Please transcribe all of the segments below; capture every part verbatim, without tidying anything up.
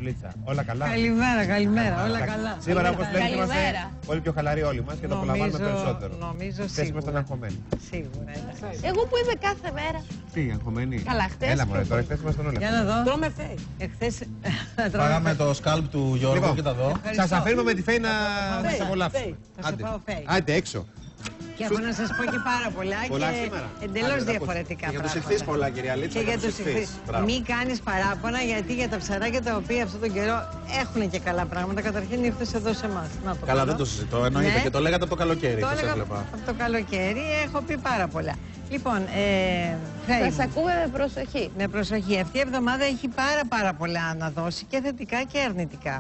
Λίτσα. Όλα καλά. Καλημέρα, καλημέρα. Όλα καλά. Σήμερα, όπως βλέπετε, είμαστε πολύ πιο χαλαροί όλοι μας και το απολαμβάνουμε περισσότερο. Νομίζω Χθες σίγουρα. ήμασταν αγχωμένοι. Σίγουρα. Εγώ που είμαι κάθε μέρα. Τι, αγχωμένοι. Καλά, χτες. Έλα, μωρέ, τώρα χθες ήμασταν όλοι. Για να δω. Τρώμε φέι. Εχθές. Πάγαμε το σκάλπ του Γιώργου, Λοιπόν, κοίτα εδώ. Σας αφήνουμε με τη Φέη να Φέη, σας απολαύσουμε. Φέη. Θα σε πάω Φέη. Άντε έξω. Και έχω να σας πω και πάρα πολλά Πολλά και σήμερα. εντελώς Άντε, να διαφορετικά ακούσω. Και για τους πράγματα. ηχθείς πολλά, κυρία Λίτσα. Και για τους ηχθείς. Μπράβο. Μη κάνεις παράπονα, γιατί για τα ψαράκια τα οποία αυτόν τον καιρό έχουν και καλά πράγματα, καταρχήν ήρθες εδώ σε εμάς. Να το Καλά, πω. δεν το συζητώ. Εννοείται Ναι. και το λέγατε από το καλοκαίρι. Το Σας έλεγα έβλεπα. από το καλοκαίρι, έχω πει πάρα πολλά. Λοιπόν, ε, Φέη Σας μου, ακούμε με προσοχή. με προσοχή. Αυτή η εβδομάδα έχει πάρα πάρα πολλά να δώσει και θετικά και αρνητικά.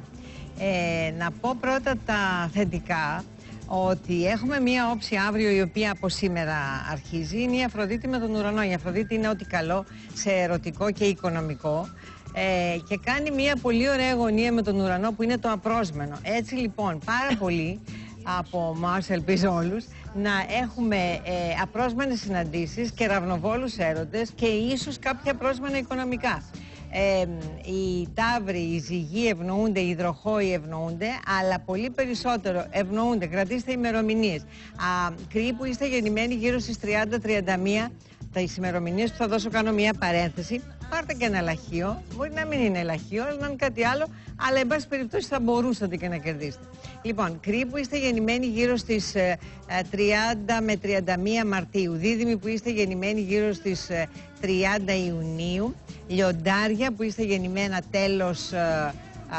Ε, να πω πρώτα τα θετικά, ότι έχουμε μία όψη αύριο η οποία από σήμερα αρχίζει. Είναι η Αφροδίτη με τον ουρανό. Η Αφροδίτη είναι ό,τι καλό σε ερωτικό και οικονομικό. Ε, και κάνει μία πολύ ωραία γωνία με τον ουρανό που είναι το απρόσμενο. Έτσι λοιπόν πάρα πολύ από εμάς, ελπίζω όλους, να έχουμε ε, απρόσμενες συναντήσεις και ραυνοβόλους έρωτες και ίσως κάποια απρόσμενα οικονομικά. Ε, οι ταύροι, οι ζυγοί ευνοούνται, οι υδροχόοι ευνοούνται, αλλά πολύ περισσότερο ευνοούνται, κρατήστε ημερομηνίες. Κρυοί που είστε γεννημένοι γύρω στις τριάντα τριάντα μία, τις ημερομηνίες που θα δώσω, κάνω μια παρένθεση. Πάρτε και ένα λαχείο, μπορεί να μην είναι λαχείο, αλλά να είναι κάτι άλλο, αλλά εν πάση περιπτώσει θα μπορούσατε και να κερδίσετε. Λοιπόν, Κρυοί που είστε γεννημένοι γύρω στις ε, τριάντα με τριάντα μία Μαρτίου, Δίδυμοι που είστε γεννημένοι γύρω στις ε, τριάντα Ιουνίου, Λιοντάρια που είστε γεννημένα τέλος ε,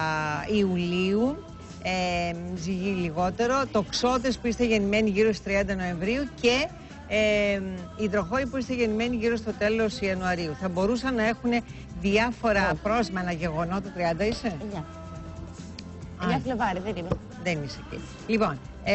ε, Ιουλίου, ε, ζυγοί λιγότερο, Τοξότες που είστε γεννημένοι γύρω στις τριάντα Νοεμβρίου και Ε, υδροχόοι που είστε γεννημένοι γύρω στο τέλος Ιανουαρίου. Θα μπορούσαν να έχουν διάφορα πρόσμενα γεγονότα. τριάντα είσαι? εννιά. εννιά Φλεβάρι, δεν είμαι. Δεν είσαι εκεί. Λοιπόν, ε,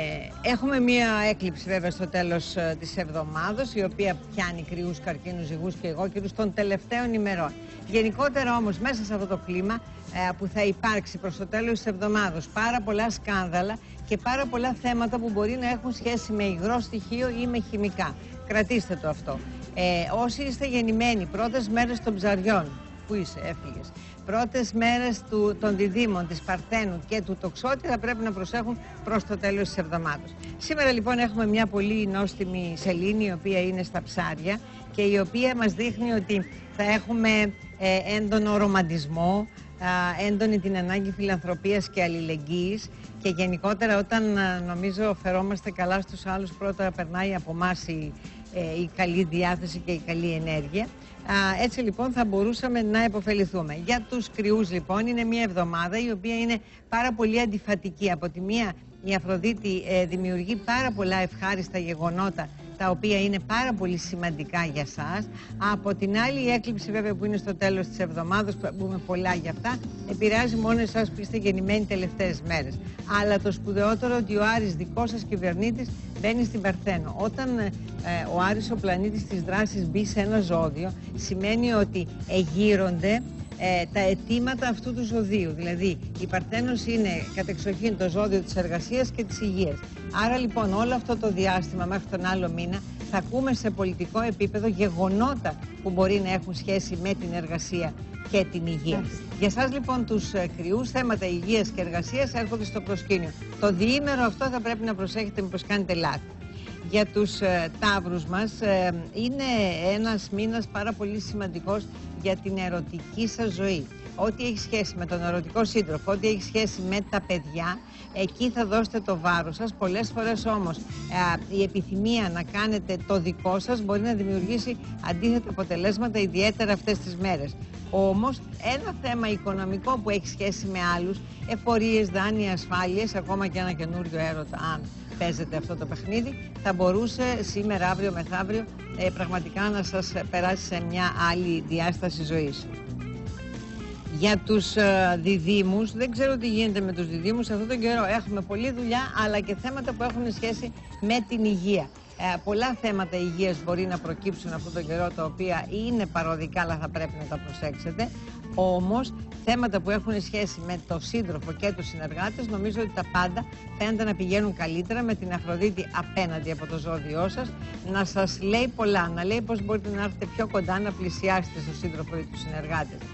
έχουμε μία έκλειψη βέβαια στο τέλος ε, της εβδομάδος, η οποία πιάνει κρυούς, καρκίνους, ζυγούς και εγώκερους των τελευταίων ημερών. Γενικότερα όμως μέσα σε αυτό το κλίμα ε, που θα υπάρξει προς το τέλος της εβδομάδος πάρα πολλά σκάνδαλα και πάρα πολλά θέματα που μπορεί να έχουν σχέση με υγρό στοιχείο ή με χημικά. Κρατήστε το αυτό. Ε, όσοι είστε γεννημένοι πρώτες μέρες των ψαριών, πού είσαι, έφυγες, πρώτες μέρες του, των διδύμων, της Παρθένου και του Τοξότη θα πρέπει να προσέχουν προς το τέλος της εβδομάδας. Σήμερα λοιπόν έχουμε μια πολύ νόστιμη σελήνη η οποία είναι στα ψάρια και η οποία μας δείχνει ότι θα έχουμε ε, έντονο ρομαντισμό, ε, έντονη την ανάγκη φιλανθρωπίας και αλληλεγγύης και γενικότερα όταν ε, νομίζω φερόμαστε καλά στους άλλους πρώτα περνάει από εμάς η, ε, η καλή διάθεση και η καλή ενέργεια. Α, έτσι λοιπόν θα μπορούσαμε να επωφεληθούμε. Για τους κρυούς λοιπόν είναι μια εβδομάδα η οποία είναι πάρα πολύ αντιφατική. Από τη μία η Αφροδίτη ε, δημιουργεί πάρα πολλά ευχάριστα γεγονότα τα οποία είναι πάρα πολύ σημαντικά για σας. Από την άλλη η έκλειψη βέβαια που είναι στο τέλος της εβδομάδας, που θα πούμε πολλά για αυτά, επηρεάζει μόνο εσάς που είστε γεννημένοι τελευταίες μέρες. Αλλά το σπουδαιότερο ότι ο Άρης δικός σας κυβερνήτης μπαίνει στην Παρθένο. Όταν ε, ο Άρης ο πλανήτης της δράσης μπει σε ένα ζώδιο, σημαίνει ότι εγείρονται Ε, τα αιτήματα αυτού του ζωδίου. Δηλαδή η Παρθένος είναι κατεξοχήν το ζώδιο της εργασίας και της υγείας. Άρα λοιπόν όλο αυτό το διάστημα μέχρι τον άλλο μήνα θα ακούμε σε πολιτικό επίπεδο γεγονότα που μπορεί να έχουν σχέση με την εργασία και την υγεία. Yeah. Για σας λοιπόν τους ε, κρυούς, θέματα υγείας και εργασίας έρχονται στο προσκήνιο. Το διήμερο αυτό θα πρέπει να προσέχετε μήπως κάνετε λάθη. Για τους ε, ταύρους μας ε, είναι ένας μήνας πάρα πολύ σημαντικός για την ερωτική σας ζωή. Ό,τι έχει σχέση με τον ερωτικό σύντροφο, ό,τι έχει σχέση με τα παιδιά, εκεί θα δώσετε το βάρος σας. Πολλές φορές όμως ε, η επιθυμία να κάνετε το δικό σας μπορεί να δημιουργήσει αντίθετα αποτελέσματα, ιδιαίτερα αυτές τις μέρες. Όμως ένα θέμα οικονομικό που έχει σχέση με άλλους, εφορίες, δάνεια, ασφάλειες, ακόμα και ένα καινούριο έρωτα, αν παίζετε αυτό το παιχνίδι, θα μπορούσε σήμερα, αύριο, μεθαύριο ε, πραγματικά να σας περάσει σε μια άλλη διάσταση ζωής. Για τους ε, διδύμους, δεν ξέρω τι γίνεται με τους διδύμους, αυτόν τον καιρό έχουμε πολλή δουλειά αλλά και θέματα που έχουν σχέση με την υγεία. Ε, πολλά θέματα υγείας μπορεί να προκύψουν αυτόν τον καιρό, τα οποία είναι παροδικά αλλά θα πρέπει να τα προσέξετε. Όμως θέματα που έχουν σχέση με το σύντροφο και τους συνεργάτες, νομίζω ότι τα πάντα φαίνεται να πηγαίνουν καλύτερα με την Αφροδίτη απέναντι από το ζώδιό σας, να σας λέει πολλά, να λέει πώς μπορείτε να έρθετε πιο κοντά, να πλησιάσετε στο σύντροφο ή τους συνεργάτες.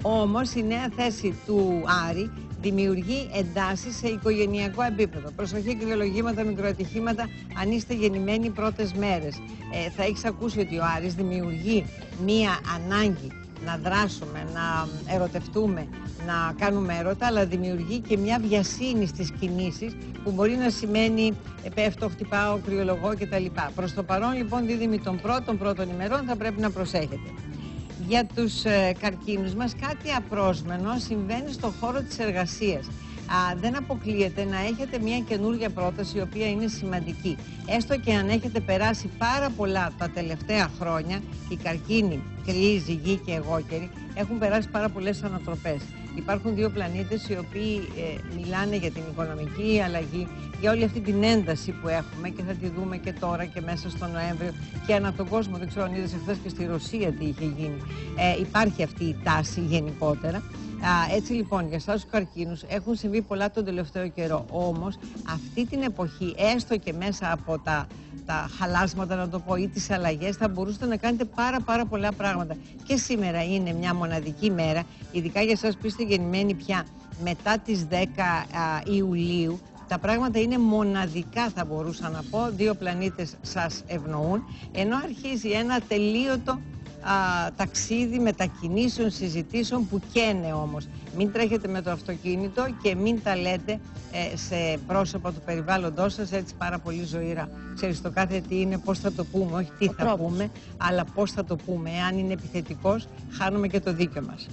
Όμως η νέα θέση του Άρη δημιουργεί εντάσεις σε οικογενειακό επίπεδο. Προσοχή, κρυολογήματα, μικροατυχήματα, αν είστε γεννημένοι πρώτες μέρες. Ε, θα έχεις ακούσει ότι ο Άρης δημιουργεί μία ανάγκη να δράσουμε, να ερωτευτούμε, να κάνουμε έρωτα, αλλά δημιουργεί και μια βιασύνη στις κινήσεις που μπορεί να σημαίνει ε, πέφτω, χτυπάω, κρυολογώ κτλ. Προς το παρόν λοιπόν, δίδυμοι των πρώτων πρώτων ημερών, θα πρέπει να προσέχετε. Για τους ε, καρκίνους μας κάτι απρόσμενο συμβαίνει στον χώρο της εργασίας. Α, δεν αποκλείεται να έχετε μια καινούργια πρόταση η οποία είναι σημαντική. Έστω και αν έχετε περάσει πάρα πολλά τα τελευταία χρόνια, οι καρκίνοι, κρυοί, ζυγοί και εγώκεροι έχουν περάσει πάρα πολλές ανατροπές. Υπάρχουν δύο πλανήτες οι οποίοι ε, μιλάνε για την οικονομική αλλαγή, για όλη αυτή την ένταση που έχουμε και θα τη δούμε και τώρα και μέσα στο Νοέμβριο και ανά τον κόσμο. Δεν ξέρω αν είδες εχθές και στη Ρωσία τι είχε γίνει. Ε, υπάρχει αυτή η τάση γενικότερα. Α, έτσι λοιπόν, για εσάς τους καρκίνους έχουν συμβεί πολλά τον τελευταίο καιρό. Όμως αυτή την εποχή, έστω και μέσα από τα, τα χαλάσματα, να το πω, ή τις αλλαγές, θα μπορούσατε να κάνετε πάρα πάρα πολλά πράγματα. Και σήμερα είναι μια μοναδική μέρα, ειδικά για εσάς που είστε γεννημένοι πια μετά τις δέκα Ιουλίου. Τα πράγματα είναι μοναδικά, θα μπορούσα να πω. Δύο πλανήτες σας ευνοούν, ενώ αρχίζει ένα τελείωτο Α, ταξίδι μετακινήσεων, συζητήσεων που καίνε όμως. Μην τρέχετε με το αυτοκίνητο και μην τα λέτε ε, σε πρόσωπα του περιβάλλοντός σας έτσι πάρα πολύ ζωηρά. Ξέρεις, το κάθε τι είναι, πώς θα το πούμε, όχι τι Ο θα τρόπος. πούμε, αλλά πώς θα το πούμε. Εάν είναι επιθετικός, χάνουμε και το δίκιο μας.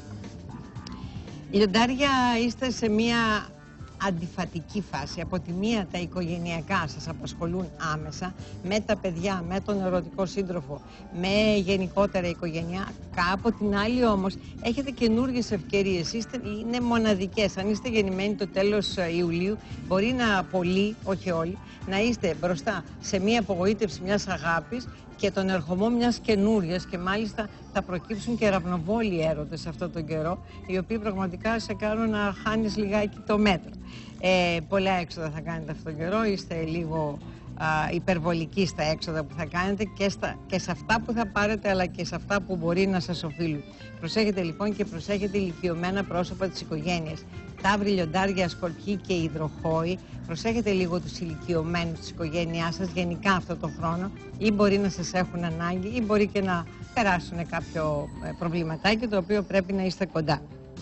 Λιοντάρια, είστε σε μία αντιφατική φάση. Από τη μία τα οικογενειακά σας απασχολούν άμεσα, με τα παιδιά, με τον ερωτικό σύντροφο, με γενικότερα οικογένεια. Από την άλλη όμως έχετε καινούργιες ευκαιρίες, είστε, είναι μοναδικές. Αν είστε γεννημένοι το τέλος Ιουλίου, μπορεί να πολλοί, όχι όλοι, να είστε μπροστά σε μία απογοήτευση μιας αγάπης και τον ερχομό μιας καινούριας, και μάλιστα θα προκύψουν και ραυνοβόλοι έρωτες σε αυτόν τον καιρό, οι οποίοι πραγματικά σε κάνουν να χάνεις λιγάκι το μέτρο. Ε, πολλά έξοδα θα κάνετε αυτόν τον καιρό, είστε λίγο α, υπερβολικοί στα έξοδα που θα κάνετε και, στα, και σε αυτά που θα πάρετε, αλλά και σε αυτά που μπορεί να σας οφείλουν. Προσέχετε λοιπόν και προσέχετε ηλικιωμένα πρόσωπα της οικογένειας. Ταύροι, Λιοντάρια, Σκορπιοί και Υδροχόοι, προσέχετε λίγο τους ηλικιωμένους της οικογένειάς σας γενικά αυτό το χρόνο, ή μπορεί να σας έχουν ανάγκη ή μπορεί και να περάσουν κάποιο προβληματάκι το οποίο πρέπει να είστε κοντά.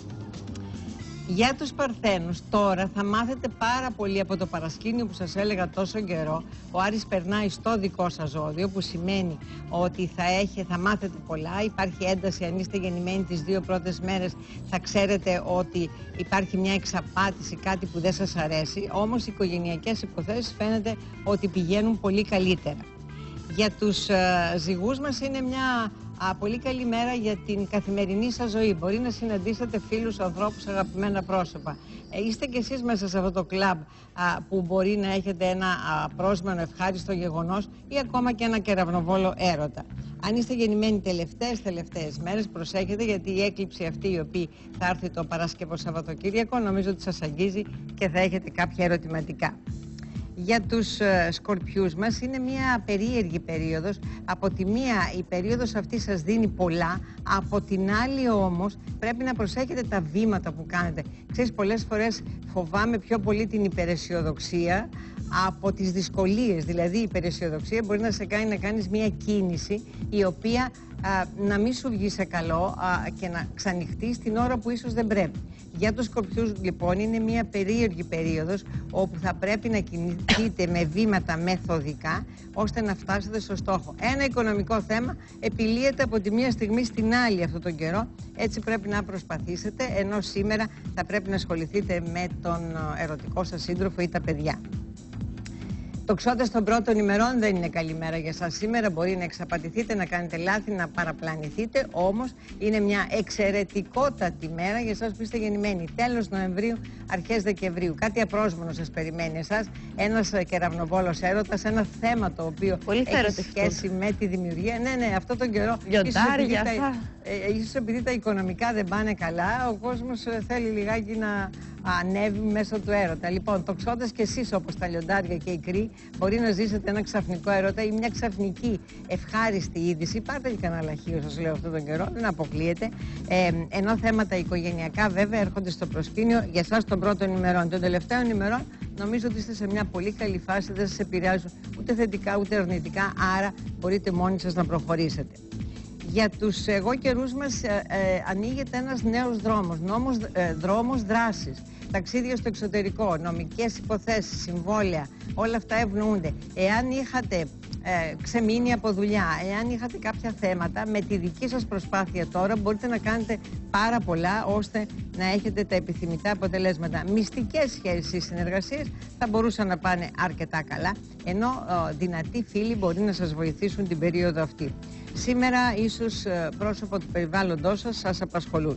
Για τους Παρθένους τώρα θα μάθετε πάρα πολύ από το παρασκήνιο που σας έλεγα τόσο καιρό. Ο Άρης περνάει στο δικό σας ζώδιο, που σημαίνει ότι θα, έχει, θα μάθετε πολλά. Υπάρχει ένταση, αν είστε γεννημένοι τις δύο πρώτες μέρες θα ξέρετε ότι υπάρχει μια εξαπάτηση, κάτι που δεν σας αρέσει. Όμως οι οικογενειακές υποθέσεις φαίνεται ότι πηγαίνουν πολύ καλύτερα. Για τους uh, ζυγούς μας είναι μια α, πολύ καλή μέρα για την καθημερινή σας ζωή. Μπορεί να συναντήσετε φίλους, ανθρώπους, αγαπημένα πρόσωπα. Ε, είστε κι εσείς μέσα σε αυτό το κλαμπ α, που μπορεί να έχετε ένα α, πρόσμενο ευχάριστο γεγονός ή ακόμα και ένα κεραυνοβόλο έρωτα. Αν είστε γεννημένοι τελευταίες τελευταίες μέρες, προσέχετε, γιατί η έκλειψη αυτή η οποία θα έρθει το Παρασκευό Σαββατοκύριακο νομίζω ότι σας αγγίζει και θα έχετε κάποια ερωτηματικά. Για τους uh, Σκορπιούς μας είναι μια περίεργη περίοδος. Από τη μία η περίοδος αυτή σας δίνει πολλά, από την άλλη όμως πρέπει να προσέχετε τα βήματα που κάνετε. Ξέρεις, πολλές φορές φοβάμαι πιο πολύ την υπεραισιοδοξία από τις δυσκολίες. Δηλαδή η υπεραισιοδοξία μπορεί να σε κάνει να κάνεις μια κίνηση η οποία α, να μην σου βγει σε καλό α, και να ξανοιχτείς την ώρα που ίσως δεν πρέπει. Για τους Σκορπιούς λοιπόν είναι μια περίεργη περίοδος όπου θα πρέπει να κινηθείτε με βήματα μεθοδικά ώστε να φτάσετε στο στόχο. Ένα οικονομικό θέμα επιλύεται από τη μία στιγμή στην άλλη αυτόν τον καιρό, έτσι πρέπει να προσπαθήσετε, ενώ σήμερα θα πρέπει να ασχοληθείτε με τον ερωτικό σας σύντροφο ή τα παιδιά. Τοξότες των πρώτων ημερών δεν είναι καλή μέρα για σας. Σήμερα μπορεί να εξαπατηθείτε, να κάνετε λάθη, να παραπλανηθείτε, όμως είναι μια εξαιρετικότατη μέρα για εσάς που είστε γεννημένοι τέλος Νοεμβρίου, αρχές Δεκεμβρίου. Κάτι απρόσμενο σας περιμένει εσάς, ένας κεραυνοβόλος έρωτας, ένα θέμα το οποίο πολύ έχει σχέση με τη δημιουργία. Ναι, ναι, αυτό τον καιρό. Λιοντάρια, ίσως επειδή τα οικονομικά δεν πάνε καλά, ο κόσμος θέλει λιγάκι να ανέβει μέσω του έρωτα. Λοιπόν, τοξότες και εσείς όπως τα λιοντάρια και οι κρύοι μπορεί να ζήσετε ένα ξαφνικό έρωτα ή μια ξαφνική ευχάριστη είδηση. Πάρτε και κανένα λαχείο, σας λέω αυτόν τον καιρό, δεν αποκλείεται. Ε, ενώ θέματα οικογενειακά βέβαια έρχονται στο προσκήνιο για εσάς των πρώτων ημερών. Των τελευταίων ημερών νομίζω ότι είστε σε μια πολύ καλή φάση, δεν σας επηρεάζουν ούτε θετικά ούτε αρνητικά, άρα μπορείτε μόνοι σας να προχωρήσετε. Για τους εγώ καιρούς μας ε, ε, ανοίγεται ένας νέος δρόμος, νόμος, ε, δρόμος δράσης. Ταξίδια στο εξωτερικό, νομικές υποθέσεις, συμβόλαια, όλα αυτά ευνοούνται. Εάν είχατε ε, ξεμείνει από δουλειά, εάν είχατε κάποια θέματα, με τη δική σας προσπάθεια τώρα μπορείτε να κάνετε πάρα πολλά ώστε να έχετε τα επιθυμητά αποτελέσματα. Μυστικές σχέσεις ή συνεργασίες θα μπορούσαν να πάνε αρκετά καλά, ενώ ε, δυνατοί φίλοι μπορεί να σας βοηθήσουν την περίοδο αυτή. Σήμερα ίσως ε, πρόσωπο του περιβάλλοντός σας σας απασχολούν.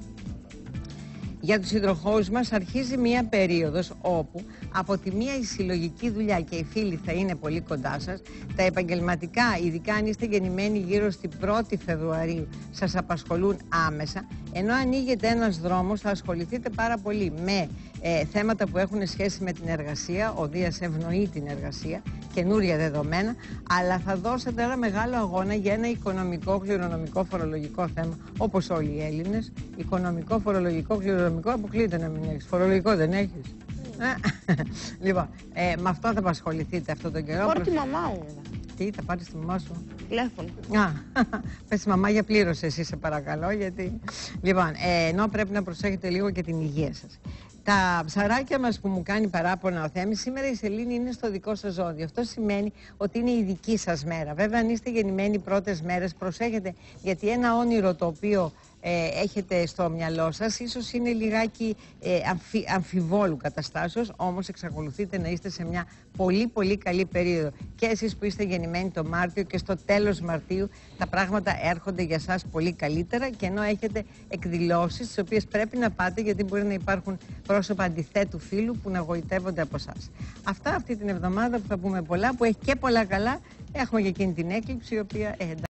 Για τους υδροχόους μας αρχίζει μία περίοδος όπου από τη μία η συλλογική δουλειά και οι φίλοι θα είναι πολύ κοντά σας, τα επαγγελματικά, ειδικά αν είστε γεννημένοι γύρω στην πρώτη Φεβρουαρίου, σας απασχολούν άμεσα, ενώ ανοίγεται ένας δρόμος θα ασχοληθείτε πάρα πολύ με ε, θέματα που έχουν σχέση με την εργασία, ο Δίας ευνοεί την εργασία, καινούρια δεδομένα, αλλά θα δώσετε ένα μεγάλο αγώνα για ένα οικονομικό, κληρονομικό, φορολογικό θέμα, όπως όλοι οι Έλληνες. Οικονομικό, φορολογικό, κληρονομικό, αποκλείεται να μην έχεις. Φορολογικό δεν έχεις. Mm. Λοιπόν, ε, με αυτό θα απασχοληθείτε αυτόν τον καιρό. Πάρω τη μαμά μου. Τι, θα πάρεις τη μαμά σου? Τηλέφωνο. Α, πες τη μαμά για πλήρωσε εσύ, σε παρακαλώ, γιατί... Λοιπόν, ε, ενώ πρέπει να προσέχετε λίγο και την υγεία σας. Τα ψαράκια μας που μου κάνει παράπονα ο Θέμης, σήμερα η σελήνη είναι στο δικό σας ζώδιο. Αυτό σημαίνει ότι είναι η δική σας μέρα. Βέβαια, αν είστε γεννημένοι πρώτες μέρες, προσέχετε, γιατί ένα όνειρο το οποίο ε, έχετε στο μυαλό σας ίσως είναι λιγάκι ε, αμφι, αμφιβόλου καταστάσεως, όμως εξακολουθείτε να είστε σε μια πολύ πολύ καλή περίοδο. Και εσείς που είστε γεννημένοι το Μάρτιο και στο τέλος Μαρτίου, τα πράγματα έρχονται για σας πολύ καλύτερα, και ενώ έχετε εκδηλώσεις τις οποίες πρέπει να πάτε, γιατί μπορεί να υπάρχουν πρόσωπα αντιθέτου φύλου που να γοητεύονται από εσάς. Αυτά αυτή την εβδομάδα που θα πούμε πολλά, που έχει και πολλά καλά. Έχουμε και εκείνη την έκλειψη η οποία... Ε,